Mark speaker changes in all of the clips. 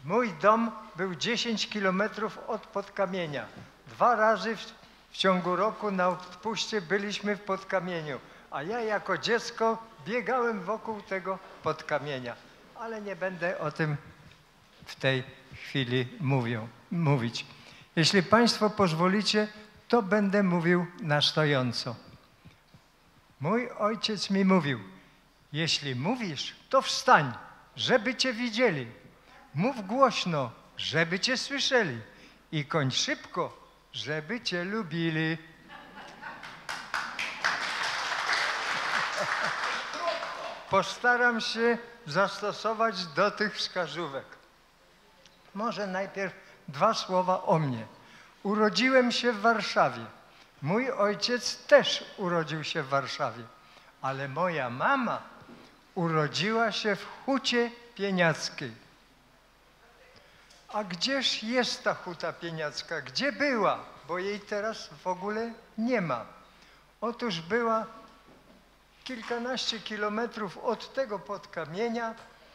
Speaker 1: Mój dom był 10 kilometrów od Podkamienia. 2 razy w ciągu roku na odpuście byliśmy w Podkamieniu, a ja jako dziecko biegałem wokół tego Podkamienia. Ale nie będę o tym w tej chwili mówić. Jeśli Państwo pozwolicie, to będę mówił na stojąco. Mój ojciec mi mówił, jeśli mówisz, to wstań, żeby Cię widzieli. Mów głośno, żeby Cię słyszeli. I kończ szybko, żeby Cię lubili. Postaram się zastosować do tych wskazówek. Może najpierw 2 słowa o mnie. Urodziłem się w Warszawie. Mój ojciec też urodził się w Warszawie, ale moja mama urodziła się w Hucie Pieniackiej. A gdzież jest ta Huta Pieniacka? Gdzie była? Bo jej teraz w ogóle nie ma. Otóż była kilkanaście kilometrów od tego Podkamienia,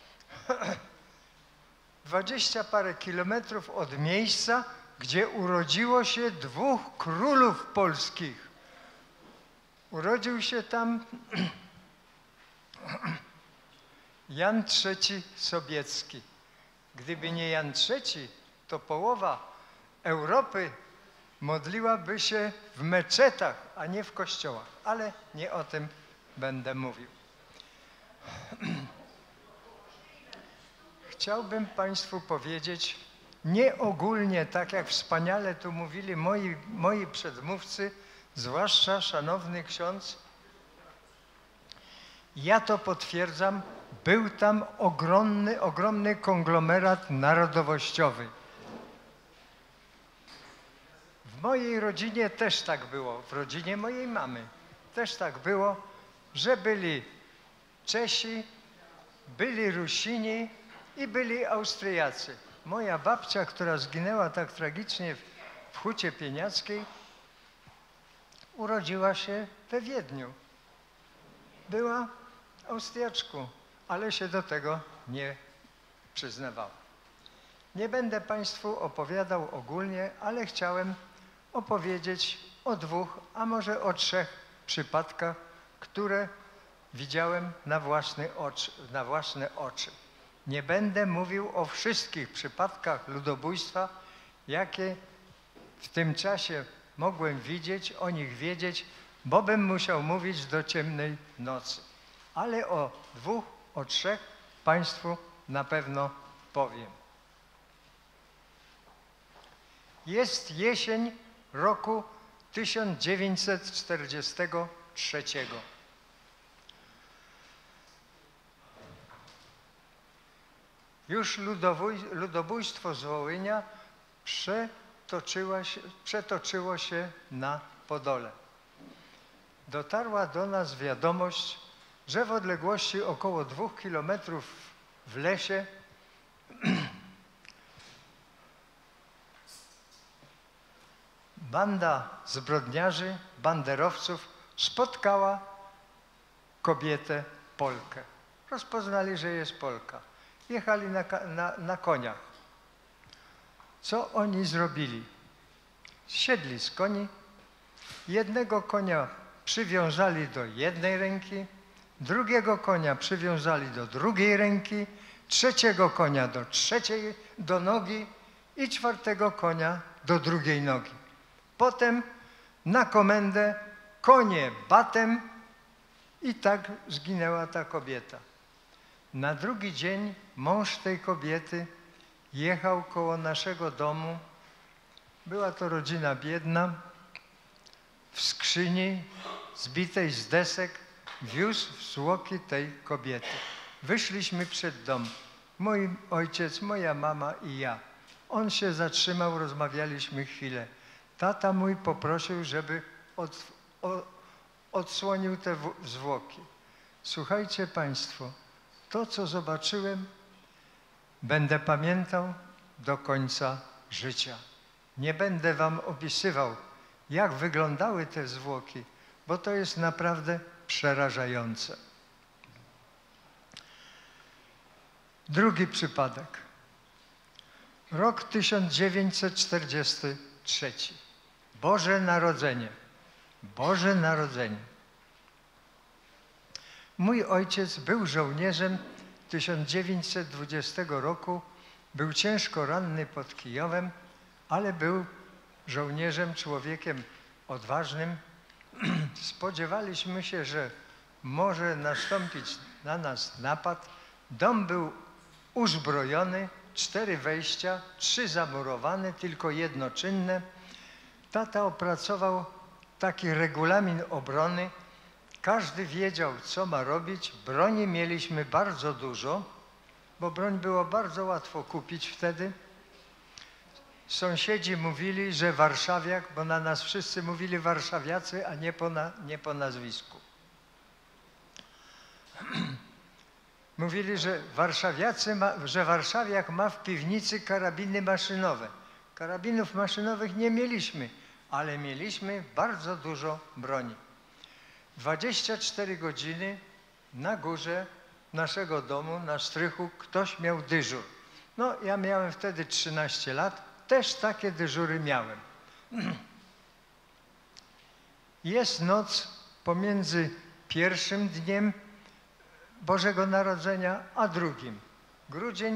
Speaker 1: 20 parę kilometrów od miejsca, gdzie urodziło się 2 królów polskich. Urodził się tam Jan III Sobieski. Gdyby nie Jan III, to połowa Europy modliłaby się w meczetach, a nie w kościołach. Ale nie o tym będę mówił. Chciałbym Państwu powiedzieć, nie ogólnie, tak jak wspaniale tu mówili moi przedmówcy, zwłaszcza szanowny ksiądz, ja to potwierdzam, był tam ogromny konglomerat narodowościowy. W mojej rodzinie też tak było, w rodzinie mojej mamy też tak było, że byli Czesi, byli Rusini i byli Austriacy. Moja babcia, która zginęła tak tragicznie w Hucie Pieniackiej, urodziła się we Wiedniu. Była Austriaczką, ale się do tego nie przyznawała. Nie będę Państwu opowiadał ogólnie, ale chciałem opowiedzieć o 2, a może o 3 przypadkach, które widziałem na własne oczy. Nie będę mówił o wszystkich przypadkach ludobójstwa, jakie w tym czasie mogłem widzieć, o nich wiedzieć, bo bym musiał mówić do ciemnej nocy. Ale o 2, o 3 Państwu na pewno powiem. Jest jesień roku 1943. Już ludobójstwo z Wołynia przetoczyło się na Podole. Dotarła do nas wiadomość, że w odległości około 2 kilometrów w lesie banda zbrodniarzy, banderowców spotkała kobietę Polkę. Rozpoznali, że jest Polka. Jechali na koniach. Co oni zrobili? Zsiedli z koni, jednego konia przywiązali do jednej ręki, drugiego konia przywiązali do drugiej ręki, trzeciego konia do nogi i 4. konia do drugiej nogi. Potem na komendę konie batem i tak zginęła ta kobieta. Na drugi dzień mąż tej kobiety jechał koło naszego domu. Była to rodzina biedna. W skrzyni zbitej z desek wiózł zwłoki tej kobiety. Wyszliśmy przed dom. Mój ojciec, moja mama i ja. On się zatrzymał, rozmawialiśmy chwilę. Tata mój poprosił, żeby odsłonił te zwłoki. Słuchajcie Państwo, to co zobaczyłem, będę pamiętał do końca życia. Nie będę Wam opisywał, jak wyglądały te zwłoki, bo to jest naprawdę przerażające. Drugi przypadek. Rok 1943. Boże Narodzenie. Boże Narodzenie. Mój ojciec był żołnierzem 1920 roku. Był ciężko ranny pod Kijowem, ale był żołnierzem, człowiekiem odważnym. Spodziewaliśmy się, że może nastąpić na nas napad. Dom był uzbrojony, 4 wejścia, 3 zamurowane, tylko jedno czynne. Tata opracował taki regulamin obrony. Każdy wiedział, co ma robić. Broni mieliśmy bardzo dużo, bo broń było bardzo łatwo kupić wtedy. Sąsiedzi mówili, że warszawiak, bo na nas wszyscy mówili warszawiacy, a nie po nazwisku. Mówili, że warszawiak ma w piwnicy karabiny maszynowe. Karabinów maszynowych nie mieliśmy, ale mieliśmy bardzo dużo broni. 24 godziny na górze naszego domu, na strychu, ktoś miał dyżur. No, ja miałem wtedy 13 lat, też takie dyżury miałem. Jest noc pomiędzy pierwszym dniem Bożego Narodzenia, a drugim. Grudzień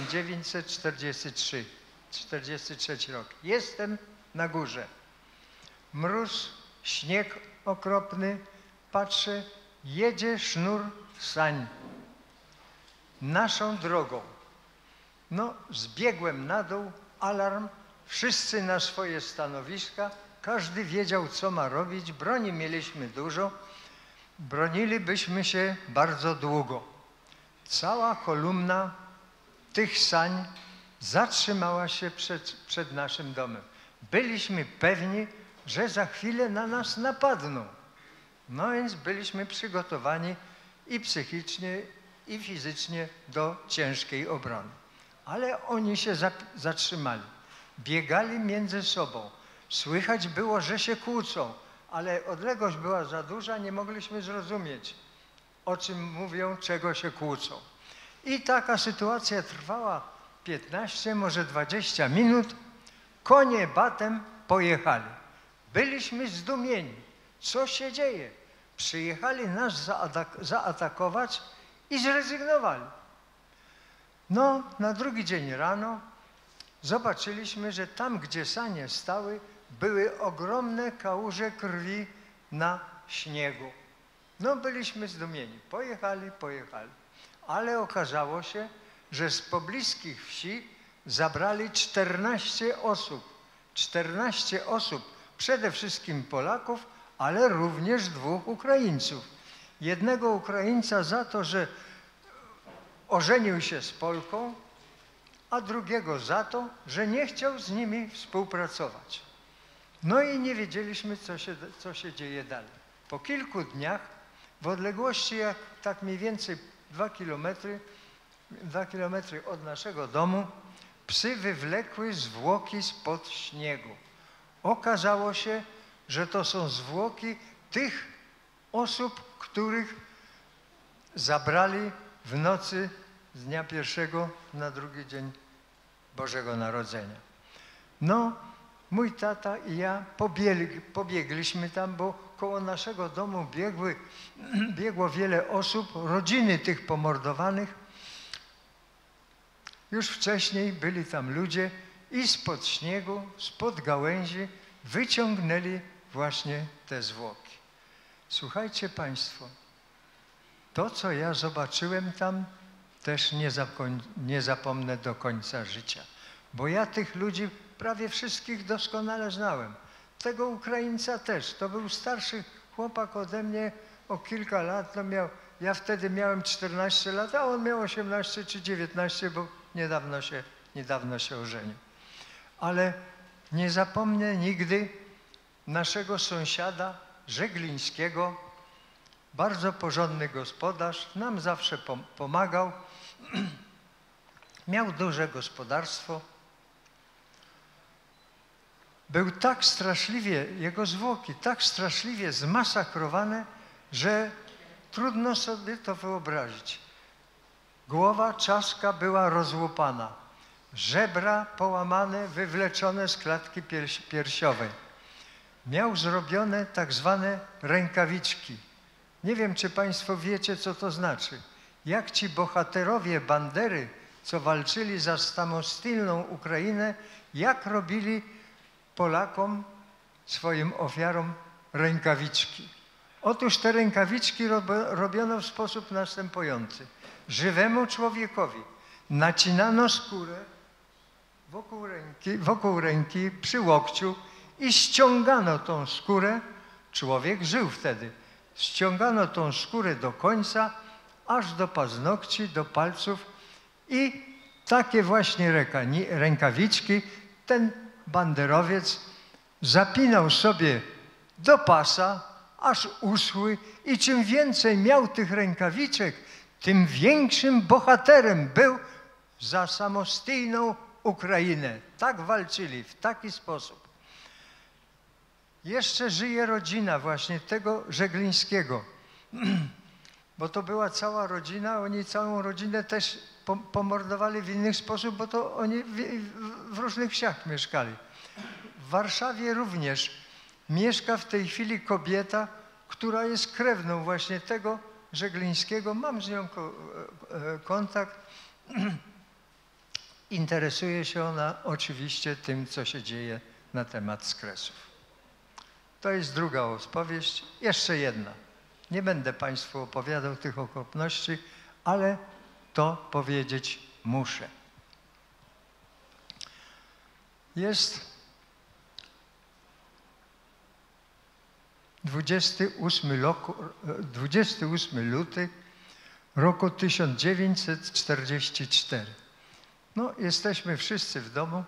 Speaker 1: 1943 rok. Jestem na górze. Mróz, śnieg okropny. Patrzę, jedzie sznur sań naszą drogą. No, zbiegłem na dół, alarm, wszyscy na swoje stanowiska, każdy wiedział, co ma robić, broni mieliśmy dużo, bronilibyśmy się bardzo długo. Cała kolumna tych sań zatrzymała się przed naszym domem. Byliśmy pewni, że za chwilę na nas napadną. No więc byliśmy przygotowani i psychicznie, i fizycznie do ciężkiej obrony. Ale oni się zatrzymali. Biegali między sobą. Słychać było, że się kłócą, ale odległość była za duża, nie mogliśmy zrozumieć, o czym mówią, czego się kłócą. I taka sytuacja trwała 15, może 20 minut. Konie batem pojechali. Byliśmy zdumieni. Co się dzieje? Przyjechali nas zaatakować i zrezygnowali. No, na drugi dzień rano zobaczyliśmy, że tam, gdzie sanie stały, były ogromne kałuże krwi na śniegu. No, byliśmy zdumieni. Pojechali. Ale okazało się, że z pobliskich wsi zabrali 14 osób. 14 osób, przede wszystkim Polaków, ale również 2 Ukraińców. Jednego Ukraińca za to, że ożenił się z Polką, a drugiego za to, że nie chciał z nimi współpracować. No i nie wiedzieliśmy, co się dzieje dalej. Po kilku dniach, w odległości tak mniej więcej 2 kilometry od naszego domu, psy wywlekły zwłoki spod śniegu. Okazało się, że to są zwłoki tych osób, których zabrali w nocy z dnia 1 na drugi dzień Bożego Narodzenia. No, mój tata i ja pobiegliśmy tam, bo koło naszego domu biegło wiele osób, rodziny tych pomordowanych. Już wcześniej byli tam ludzie i spod śniegu, spod gałęzi wyciągnęli właśnie te zwłoki. Słuchajcie Państwo, to, co ja zobaczyłem tam, też nie zapomnę do końca życia. Bo ja tych ludzi prawie wszystkich doskonale znałem. Tego Ukraińca też. To był starszy chłopak ode mnie o kilka lat. Ja wtedy miałem 14 lat, a on miał 18 czy 19, bo niedawno się ożenił. Ale nie zapomnę nigdy naszego sąsiada Żeglińskiego, bardzo porządny gospodarz, nam zawsze pomagał. Miał duże gospodarstwo. Był tak straszliwie, jego zwłoki tak straszliwie zmasakrowane, że trudno sobie to wyobrazić. Głowa, czaszka była rozłupana. żebra połamane, wywleczone z klatki piersiowej. Miał zrobione tak zwane rękawiczki. Nie wiem, czy państwo wiecie, co to znaczy. Jak ci bohaterowie Bandery, co walczyli za samostylną Ukrainę, jak robili Polakom, swoim ofiarom rękawiczki. Otóż te rękawiczki robiono w sposób następujący. Żywemu człowiekowi nacinano skórę wokół ręki, przy łokciu i ściągano tą skórę. Człowiek żył wtedy. Ściągano tą skórę do końca, aż do paznokci, do palców i takie właśnie rękawiczki ten banderowiec zapinał sobie do pasa, aż uschły i czym więcej miał tych rękawiczek, tym większym bohaterem był za samostijną Ukrainę. Tak walczyli, w taki sposób. Jeszcze żyje rodzina właśnie tego Żeglińskiego, bo to była cała rodzina, oni całą rodzinę też pomordowali w inny sposób, bo to oni w różnych wsiach mieszkali. W Warszawie również mieszka w tej chwili kobieta, która jest krewną właśnie tego Żeglińskiego. Mam z nią kontakt. Interesuje się ona oczywiście tym, co się dzieje na temat skresów. To jest druga opowieść. Jeszcze jedna. Nie będę państwu opowiadał tych okropności, ale to powiedzieć muszę. Jest 28 luty roku 1944. No, jesteśmy wszyscy w domu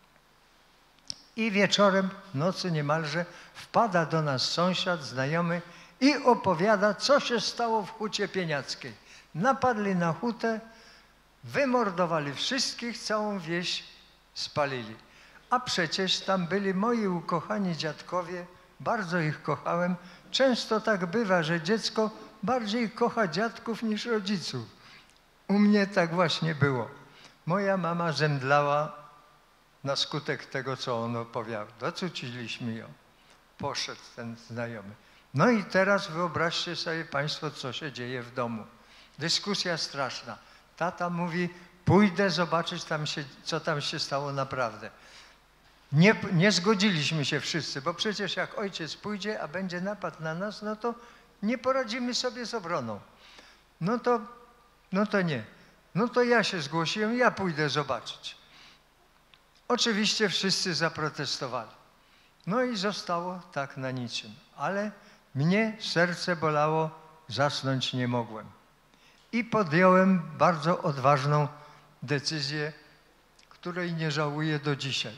Speaker 1: i wieczorem, w nocy niemalże, wpada do nas sąsiad, znajomy i opowiada, co się stało w Hucie Pieniackiej. Napadli na hutę, wymordowali wszystkich, całą wieś spalili. A przecież tam byli moi ukochani dziadkowie, bardzo ich kochałem. Często tak bywa, że dziecko bardziej kocha dziadków niż rodziców. U mnie tak właśnie było. Moja mama zemdlała na skutek tego, co on opowiadał. Docuciliśmy ją. Poszedł ten znajomy. No i teraz wyobraźcie sobie państwo, co się dzieje w domu. Dyskusja straszna. Tata mówi, pójdę zobaczyć, co tam się stało naprawdę. Nie zgodziliśmy się wszyscy, bo przecież jak ojciec pójdzie, a będzie napad na nas, no to nie poradzimy sobie z obroną. No to nie. No to ja się zgłosiłem, ja pójdę zobaczyć. Oczywiście wszyscy zaprotestowali. No i zostało tak na niczym. Ale mnie serce bolało, zasnąć nie mogłem. I podjąłem bardzo odważną decyzję, której nie żałuję do dzisiaj.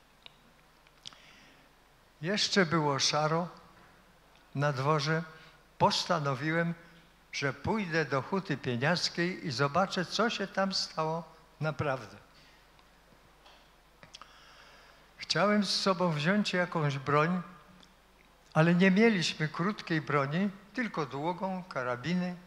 Speaker 1: Jeszcze było szaro na dworze. Postanowiłem, że pójdę do Huty Pieniackiej i zobaczę, co się tam stało naprawdę. Chciałem z sobą wziąć jakąś broń, ale nie mieliśmy krótkiej broni, tylko długą, karabiny,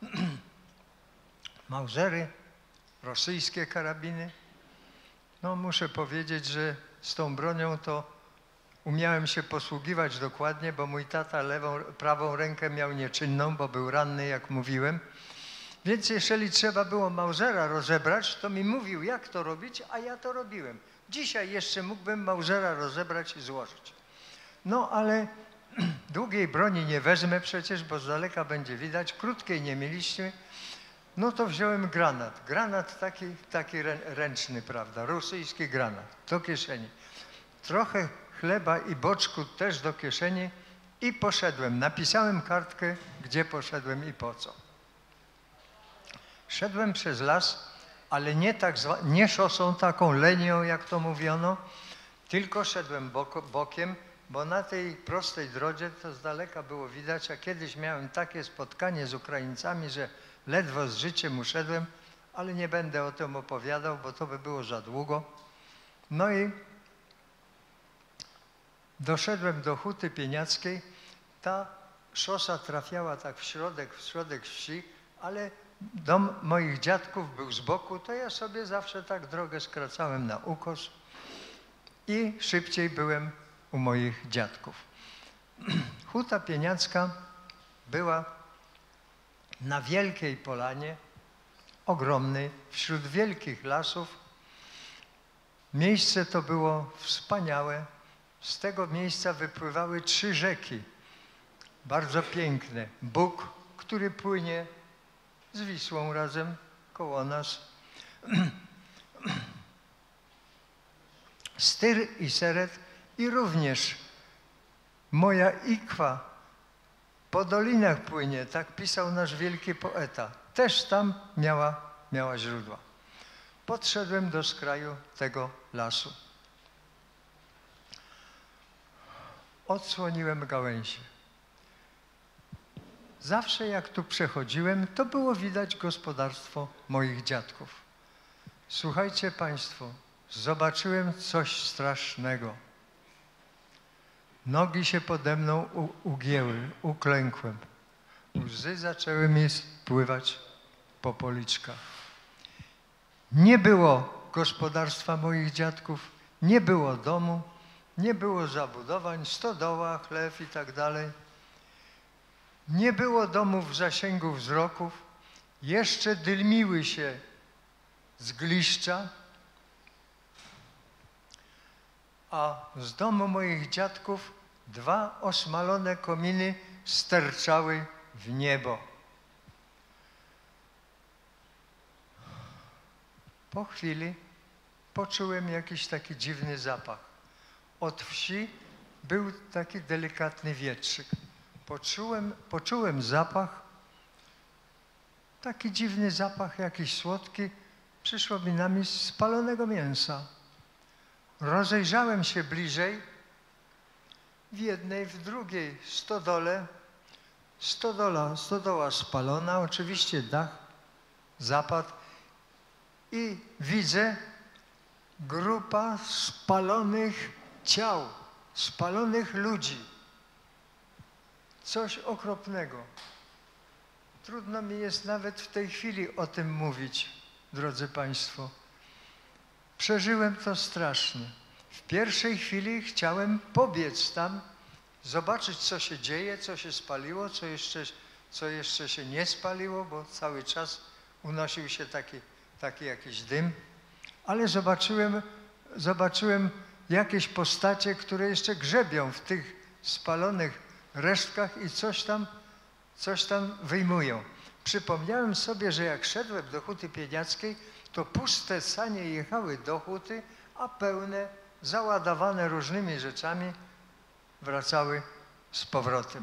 Speaker 1: mausery, rosyjskie karabiny. No muszę powiedzieć, że z tą bronią to umiałem się posługiwać dokładnie, bo mój tata prawą rękę miał nieczynną, bo był ranny, jak mówiłem. Więc jeżeli trzeba było mausera rozebrać, to mi mówił, jak to robić, a ja to robiłem. Dzisiaj jeszcze mógłbym mausera rozebrać i złożyć. No ale długiej broni nie wezmę przecież, bo z daleka będzie widać. Krótkiej nie mieliśmy. No to wziąłem granat. Granat taki ręczny, prawda, rosyjski granat, do kieszeni. Trochę chleba i boczku też do kieszeni i poszedłem. Napisałem kartkę, gdzie poszedłem i po co. Szedłem przez las, ale nie szosą taką lenią, jak to mówiono, tylko szedłem bokiem, bo na tej prostej drodze to z daleka było widać, a kiedyś miałem takie spotkanie z Ukraińcami, że ledwo z życiem uszedłem, ale nie będę o tym opowiadał, bo to by było za długo. No i doszedłem do Huty Pieniackiej. Ta szosa trafiała tak w środek wsi, ale Dom moich dziadków był z boku, to ja sobie zawsze tak drogę skracałem na ukos i szybciej byłem u moich dziadków. Huta Pieniacka była na wielkiej polanie, ogromnej, wśród wielkich lasów. Miejsce to było wspaniałe. Z tego miejsca wypływały 3 rzeki, bardzo piękne. Bóg, który płynie z Wisłą razem koło nas. Styr i Seret i również moja Ikwa po dolinach płynie, tak pisał nasz wielki poeta. Też tam miała źródła. Podszedłem do skraju tego lasu. Odsłoniłem gałęzie. Zawsze jak tu przechodziłem, to było widać gospodarstwo moich dziadków. Słuchajcie państwo, zobaczyłem coś strasznego. Nogi się pode mną ugięły, uklękłem. Łzy zaczęły mi spływać po policzkach. Nie było gospodarstwa moich dziadków, nie było domu, nie było zabudowań, stodoła, chlew i tak dalej. Nie było domów w zasięgu wzroków, jeszcze dylmiły się zgliszcza, a z domu moich dziadków 2 osmalone kominy sterczały w niebo. Po chwili poczułem jakiś taki dziwny zapach. Od wsi był taki delikatny wietrzyk. Poczułem zapach, taki dziwny zapach, jakiś słodki, przyszło mi na myśl spalonego mięsa. Rozejrzałem się bliżej, w jednej, w drugiej stodole, stodoła spalona, oczywiście dach zapadł i widzę grupa spalonych ciał, spalonych ludzi. Coś okropnego. Trudno mi jest nawet w tej chwili o tym mówić, drodzy państwo. Przeżyłem to strasznie. W pierwszej chwili chciałem pobiec tam, zobaczyć, co się dzieje, co się spaliło, co jeszcze się nie spaliło, bo cały czas unosił się taki jakiś dym. Ale zobaczyłem jakieś postacie, które jeszcze grzebią w tych spalonych resztkach i coś tam wyjmują. Przypomniałem sobie, że jak szedłem do Huty Pieniackiej, to puste sanie jechały do huty, a pełne, załadowane różnymi rzeczami, wracały z powrotem.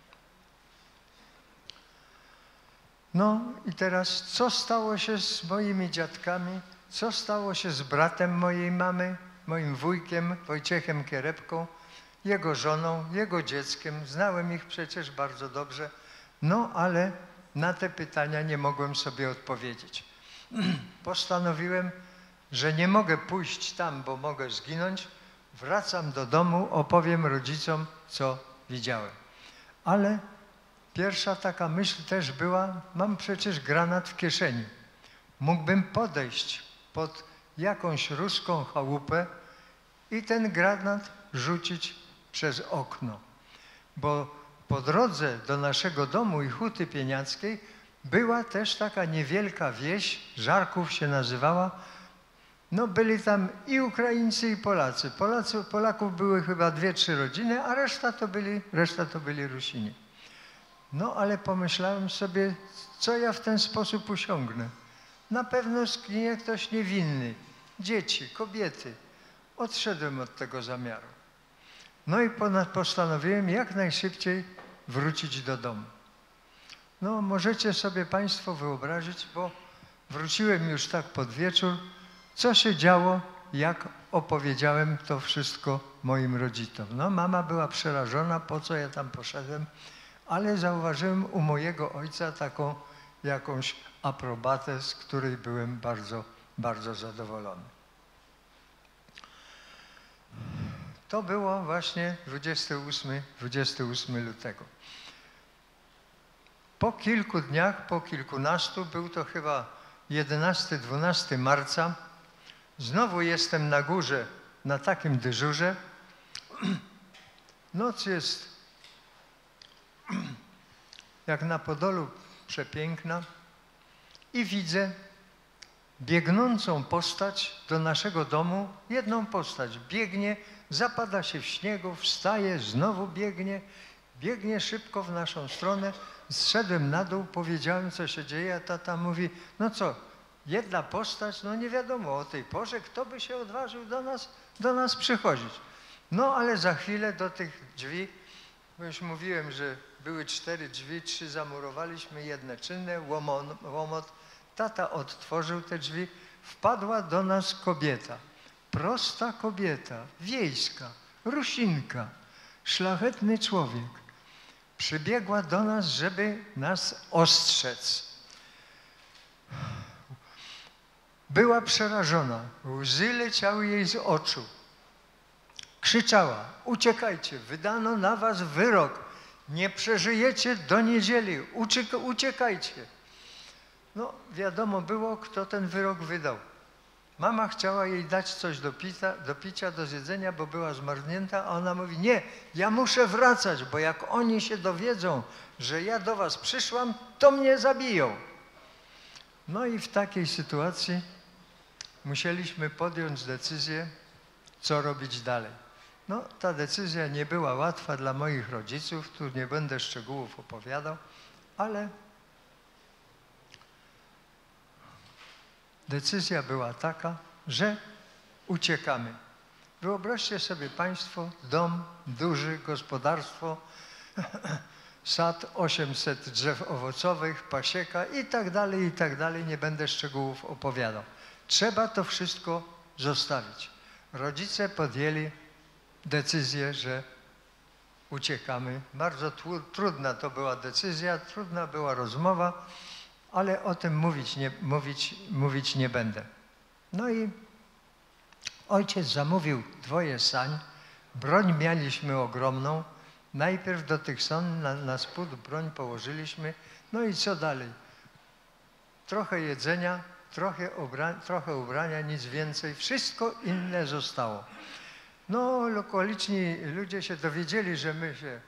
Speaker 1: No i teraz, co stało się z moimi dziadkami, co stało się z bratem mojej mamy, moim wujkiem Wojciechem Kierepką, jego żoną, jego dzieckiem. Znałem ich przecież bardzo dobrze, no ale na te pytania nie mogłem sobie odpowiedzieć. Postanowiłem, że nie mogę pójść tam, bo mogę zginąć. Wracam do domu, opowiem rodzicom, co widziałem. Ale pierwsza taka myśl też była, mam przecież granat w kieszeni. Mógłbym podejść pod jakąś ruską chałupę i ten granat rzucić przez okno. Bo po drodze do naszego domu i Huty Pieniackiej była też taka niewielka wieś, Żarków się nazywała. No byli tam i Ukraińcy, i Polacy. Polaków były chyba 2-3 rodziny, a reszta to byli Rusini. No ale pomyślałem sobie, co ja w ten sposób osiągnę. Na pewno zginie ktoś niewinny, dzieci, kobiety. Odszedłem od tego zamiaru. No i postanowiłem jak najszybciej wrócić do domu. No możecie sobie państwo wyobrazić, bo wróciłem już tak pod wieczór, co się działo, jak opowiedziałem to wszystko moim rodzicom. No mama była przerażona, po co ja tam poszedłem, ale zauważyłem u mojego ojca taką jakąś aprobatę, z której byłem bardzo, bardzo zadowolony. To było właśnie 28 lutego. Po kilku dniach, po kilkunastu, był to chyba 11-12 marca, znowu jestem na górze, na takim dyżurze. Noc jest jak na Podolu przepiękna i widzę biegnącą postać do naszego domu, jedną postać biegnie, zapada się w śniegu, wstaje, znowu biegnie szybko w naszą stronę. Zszedłem na dół, powiedziałem, co się dzieje, a tata mówi, no co, jedna postać, no nie wiadomo o tej porze, kto by się odważył do nas przychodzić. No ale za chwilę do tych drzwi, bo już mówiłem, że były 4 drzwi, 3 zamurowaliśmy, jedne czynne, łomot. Tata odtworzył te drzwi, wpadła do nas kobieta, prosta kobieta, wiejska, Rusinka, szlachetny człowiek. Przybiegła do nas, żeby nas ostrzec. Była przerażona, łzy leciały jej z oczu. Krzyczała, uciekajcie, wydano na was wyrok, nie przeżyjecie do niedzieli, uciekajcie. No wiadomo było, kto ten wyrok wydał. Mama chciała jej dać coś do picia, do zjedzenia, bo była zmarznięta, a ona mówi, nie, ja muszę wracać, bo jak oni się dowiedzą, że ja do was przyszłam, to mnie zabiją. No i w takiej sytuacji musieliśmy podjąć decyzję, co robić dalej. No ta decyzja nie była łatwa dla moich rodziców, tu nie będę szczegółów opowiadał, ale decyzja była taka, że uciekamy. Wyobraźcie sobie państwo dom duży, gospodarstwo, sad, 800 drzew owocowych, pasieka i tak dalej, nie będę szczegółów opowiadał. Trzeba to wszystko zostawić. Rodzice podjęli decyzję, że uciekamy. Bardzo trudna to była decyzja, trudna była rozmowa, ale o tym mówić nie będę. No i ojciec zamówił 2 sań, broń mieliśmy ogromną, najpierw do tych sań na spód broń położyliśmy, no i co dalej? Trochę jedzenia, trochę ubrania, nic więcej, wszystko inne zostało. No okoliczni ludzie się dowiedzieli, że my się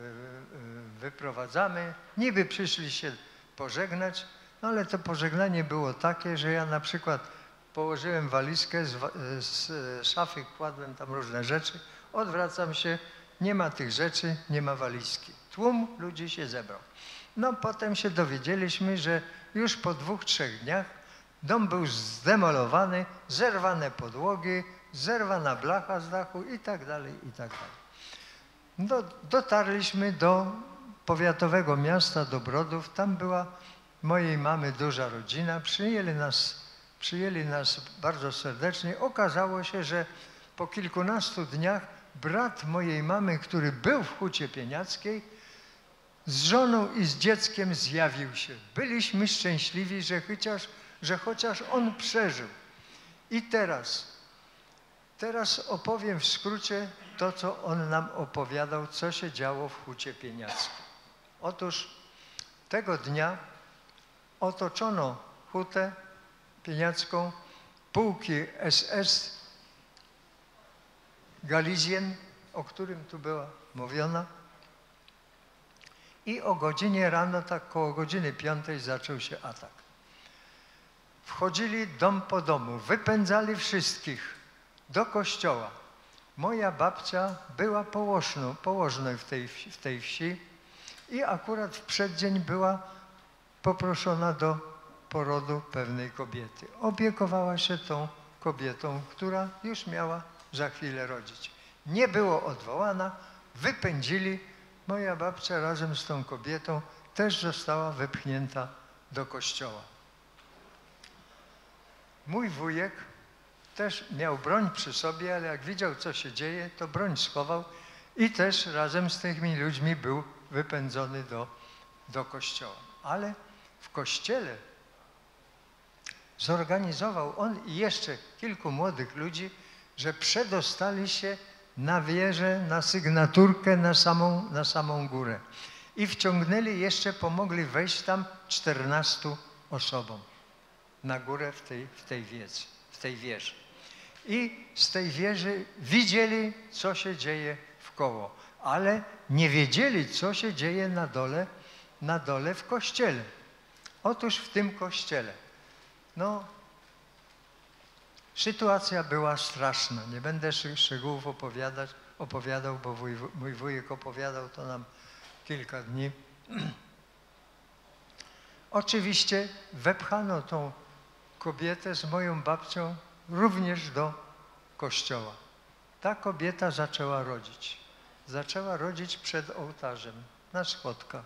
Speaker 1: wyprowadzamy, niby przyszli się pożegnać, no ale to pożegnanie było takie, że ja na przykład położyłem walizkę, z szafy kładłem tam różne rzeczy, odwracam się, nie ma tych rzeczy, nie ma walizki. Tłum ludzi się zebrał. No potem się dowiedzieliśmy, że już po 2-3 dniach dom był zdemolowany, zerwane podłogi, zerwana blacha z dachu i tak dalej, i tak dalej. Dotarliśmy do powiatowego miasta, do Brodów. Tam była mojej mamy duża rodzina. Przyjęli nas bardzo serdecznie. Okazało się, że po kilkunastu dniach brat mojej mamy, który był w Hucie Pieniackiej, z żoną i z dzieckiem zjawił się. Byliśmy szczęśliwi, że chociaż on przeżył. I teraz opowiem w skrócie to, co on nam opowiadał, co się działo w Hucie Pieniackiej. Otóż tego dnia otoczono Hutę Pieniacką, pułki SS Galizien, o którym tu była mówiona. I o godzinie rano, tak koło godziny 5 zaczął się atak. Wchodzili dom po domu, wypędzali wszystkich do kościoła. Moja babcia była położną w tej wsi i akurat w przeddzień była poproszona do porodu pewnej kobiety. Opiekowała się tą kobietą, która już miała za chwilę rodzić. Nie było odwołana, wypędzili. Moja babcia razem z tą kobietą też została wypchnięta do kościoła. Mój wujek też miał broń przy sobie, ale jak widział, co się dzieje, to broń schował i też razem z tymi ludźmi był wypędzony do kościoła. Ale w kościele zorganizował on i jeszcze kilku młodych ludzi, że przedostali się na wieżę, na sygnaturkę, na samą górę. i wciągnęli jeszcze, pomogli wejść tam 14 osobom na górę w tej wieży. I z tej wieży widzieli, co się dzieje wkoło, ale nie wiedzieli, co się dzieje na dole w kościele. Otóż w tym kościele, no, sytuacja była straszna. Nie będę szczegółów opowiadał, bo mój wujek opowiadał to nam kilka dni. Oczywiście wepchano tą kobietę z moją babcią również do kościoła. Ta kobieta zaczęła rodzić. Zaczęła rodzić przed ołtarzem, na schodkach.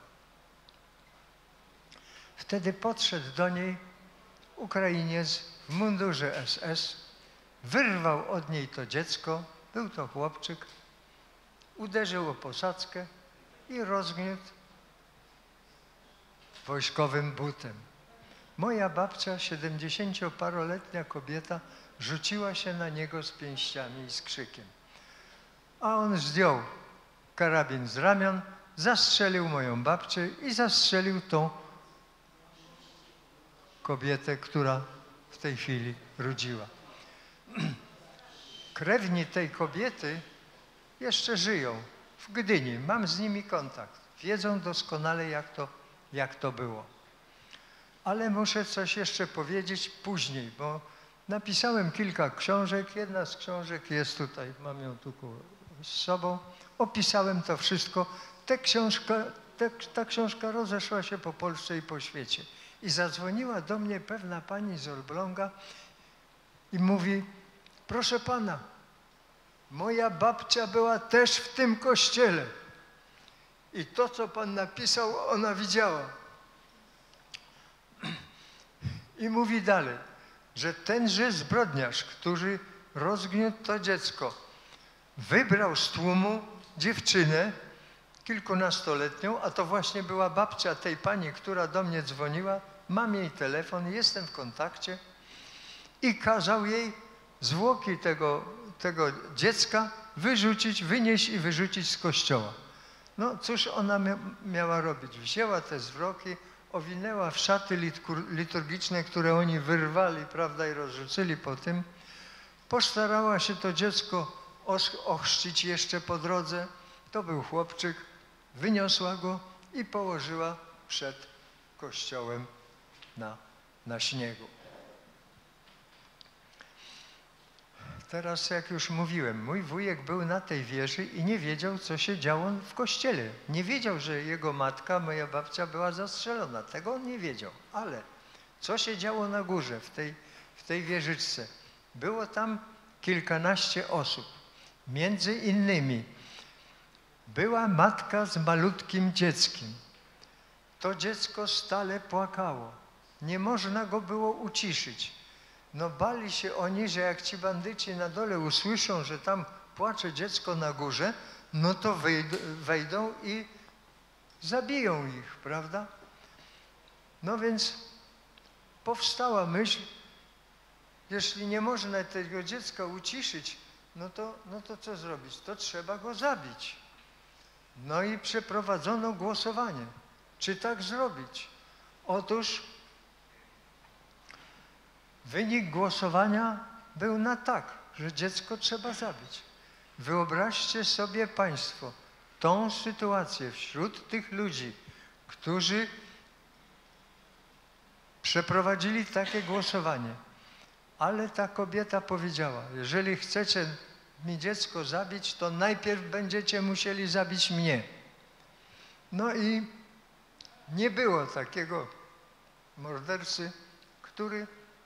Speaker 1: Wtedy podszedł do niej Ukrainiec w mundurze SS, wyrwał od niej to dziecko, był to chłopczyk, uderzył o posadzkę i rozgniótł wojskowym butem. Moja babcia, 70-paroletnia kobieta, rzuciła się na niego z pięściami i z krzykiem. A on zdjął karabin z ramion, zastrzelił moją babcię i zastrzelił tą kobietę, która w tej chwili rodziła. Krewni tej kobiety jeszcze żyją w Gdyni. Mam z nimi kontakt. Wiedzą doskonale, jak to było. Ale muszę coś jeszcze powiedzieć później, bo napisałem kilka książek. Jedna z książek jest tutaj, mam ją tu z sobą. Opisałem to wszystko. Ta książka rozeszła się po Polsce i po świecie. I zadzwoniła do mnie pewna pani z Elbląga i mówi: proszę pana, moja babcia była też w tym kościele. I to, co pan napisał, ona widziała. I mówi dalej, że tenże zbrodniarz, który rozgniótł to dziecko, wybrał z tłumu dziewczynę kilkunastoletnią, a to właśnie była babcia tej pani, która do mnie dzwoniła. Mam jej telefon, jestem w kontakcie i kazał jej zwłoki tego dziecka wynieść i wyrzucić z kościoła. No cóż ona miała robić? Wzięła te zwłoki, owinęła w szaty liturgiczne, które oni wyrwali, prawda, i rozrzucili po tym. Postarała się to dziecko ochrzcić jeszcze po drodze. To był chłopczyk. Wyniosła go i położyła przed kościołem na śniegu. Teraz, jak już mówiłem, mój wujek był na tej wieży i nie wiedział, co się działo w kościele. Nie wiedział, że jego matka, moja babcia, była zastrzelona. Tego on nie wiedział. Ale co się działo na górze, w tej wieżyczce? Było tam kilkanaście osób. Między innymi była matka z malutkim dzieckiem. To dziecko stale płakało. Nie można go było uciszyć. No bali się oni, że jak ci bandyci na dole usłyszą, że tam płacze dziecko na górze, no to wejdą i zabiją ich, prawda? No więc powstała myśl, jeśli nie można tego dziecka uciszyć, no to co zrobić? To trzeba go zabić. No i przeprowadzono głosowanie. Czy tak zrobić? Otóż wynik głosowania był na tak, że dziecko trzeba zabić. Wyobraźcie sobie państwo tą sytuację wśród tych ludzi, którzy przeprowadzili takie głosowanie. Ale ta kobieta powiedziała: jeżeli chcecie mi dziecko zabić, to najpierw będziecie musieli zabić mnie. No i nie było takiego mordercy, który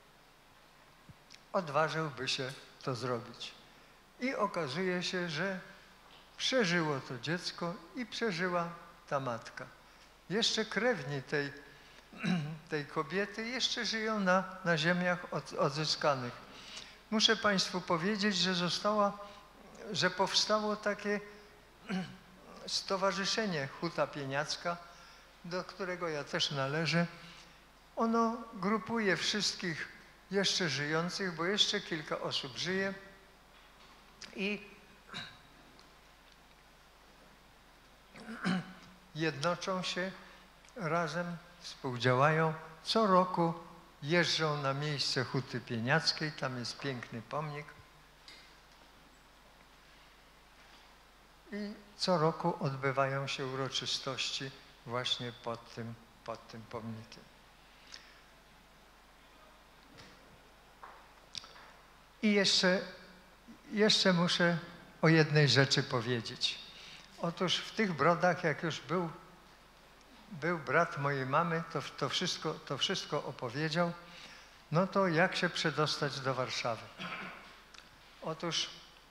Speaker 1: odważyłby się to zrobić. I okazuje się, że przeżyło to dziecko i przeżyła ta matka. Jeszcze krewni tej kobiety jeszcze żyją na ziemiach odzyskanych. Muszę państwu powiedzieć, że powstało takie stowarzyszenie Huta Pieniacka, do którego ja też należę. Ono grupuje wszystkich jeszcze żyjących, bo jeszcze kilka osób żyje jednoczą się razem, współdziałają. Co roku jeżdżą na miejsce Huty Pieniackiej, tam jest piękny pomnik. I co roku odbywają się uroczystości właśnie pod tym pomnikiem. I jeszcze muszę o jednej rzeczy powiedzieć. Otóż w tych Brodach, jak już był brat mojej mamy, to wszystko opowiedział. No to jak się przedostać do Warszawy? Otóż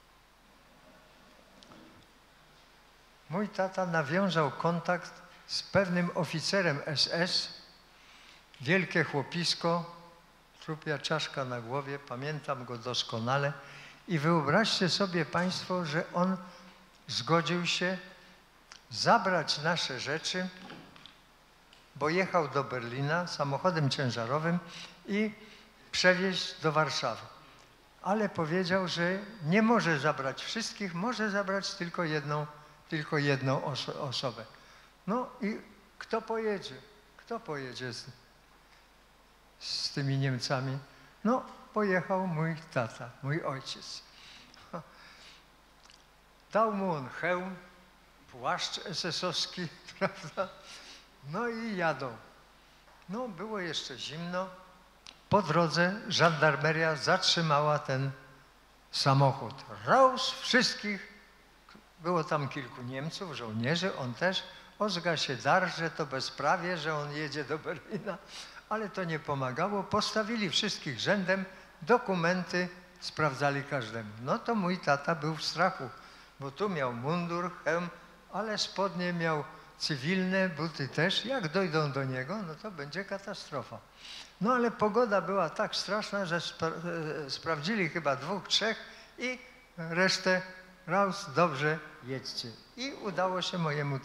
Speaker 1: mój tata nawiązał kontakt z pewnym oficerem SS, wielkie chłopisko, trupia czaszka na głowie, pamiętam go doskonale. I wyobraźcie sobie państwo, że on zgodził się zabrać nasze rzeczy, bo jechał do Berlina samochodem ciężarowym i przewieźć do Warszawy. Ale powiedział, że nie może zabrać wszystkich, może zabrać tylko jedną osobę. No i kto pojedzie? Kto pojedzie z tymi Niemcami? No, pojechał mój tata, mój ojciec. Dał mu on hełm, płaszcz SS-owski, prawda? No i jadą. No, było jeszcze zimno. Po drodze żandarmeria zatrzymała ten samochód. Raus wszystkich, było tam kilku Niemców, żołnierzy, on też. Ozga się dar, że to bezprawie, że on jedzie do Berlina, ale to nie pomagało. Postawili wszystkich rzędem, dokumenty sprawdzali każdemu. No to mój tata był w strachu, bo tu miał mundur, hełm, ale spodnie miał cywilne, buty też. Jak dojdą do niego, no to będzie katastrofa. No ale pogoda była tak straszna, że sprawdzili chyba 2, 3 i resztę raus, dobrze, jedźcie. I udało się mojemu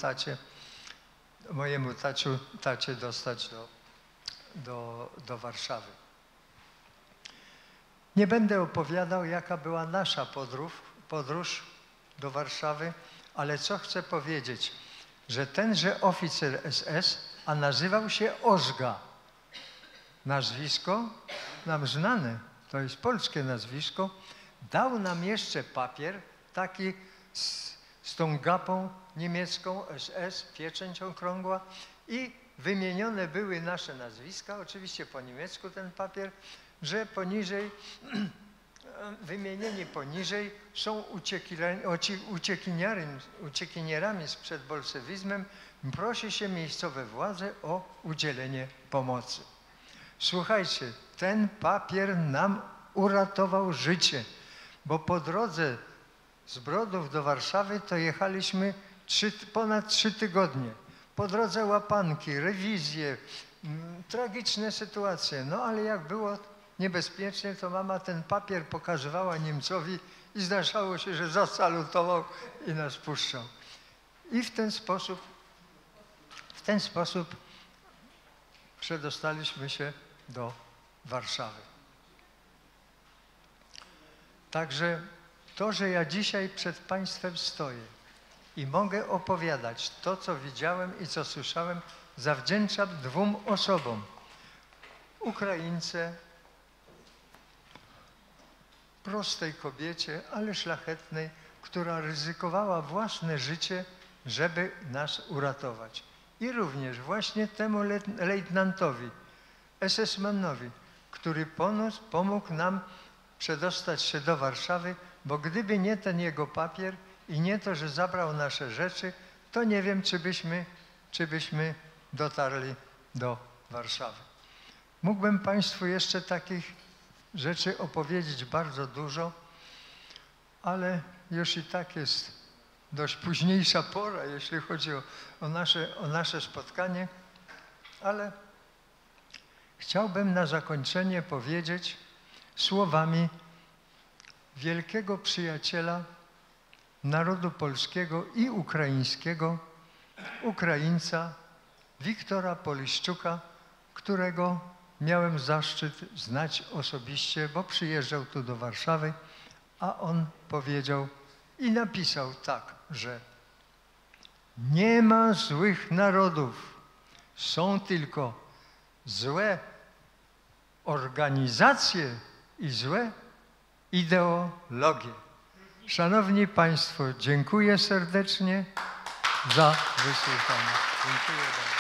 Speaker 1: tacie dostać do Warszawy. Nie będę opowiadał, jaka była nasza podróż do Warszawy, ale co chcę powiedzieć, że tenże oficer SS, a nazywał się Ozga, nazwisko nam znane, to jest polskie nazwisko, dał nam jeszcze papier taki z tą gapą niemiecką SS, pieczęć okrągła i wymienione były nasze nazwiska, oczywiście po niemiecku ten papier, że poniżej, wymienieni poniżej są uciekinierami przed bolszewizmem, prosi się miejscowe władze o udzielenie pomocy. Słuchajcie, ten papier nam uratował życie, bo po drodze z Brodów do Warszawy to jechaliśmy ponad 3 tygodnie. Po drodze łapanki, rewizje, tragiczne sytuacje. No ale jak było niebezpiecznie, to mama ten papier pokazywała Niemcowi i zdarzało się, że zasalutował i nas puszczał. I w ten sposób przedostaliśmy się do Warszawy. Także to, że ja dzisiaj przed państwem stoję i mogę opowiadać to, co widziałem i co słyszałem, zawdzięczam 2 osobom. Ukraińce, prostej kobiecie, ale szlachetnej, która ryzykowała własne życie, żeby nas uratować. I również właśnie temu lejtnantowi, SS-manowi, który pomógł nam przedostać się do Warszawy, bo gdyby nie ten jego papier i nie to, że zabrał nasze rzeczy, to nie wiem, czy byśmy dotarli do Warszawy. Mógłbym państwu jeszcze takich rzeczy opowiedzieć bardzo dużo, ale już i tak jest dość późniejsza pora, jeśli chodzi o nasze spotkanie, ale chciałbym na zakończenie powiedzieć słowami wielkiego przyjaciela narodu polskiego i ukraińskiego, Ukraińca Wiktora Poliszczuka, którego miałem zaszczyt znać osobiście, bo przyjeżdżał tu do Warszawy, a on powiedział i napisał tak, że Nie ma złych narodów. Są tylko złe organizacje i złe ideologie. Szanowni Państwo, dziękuję serdecznie za wysłuchanie. Dziękuję bardzo.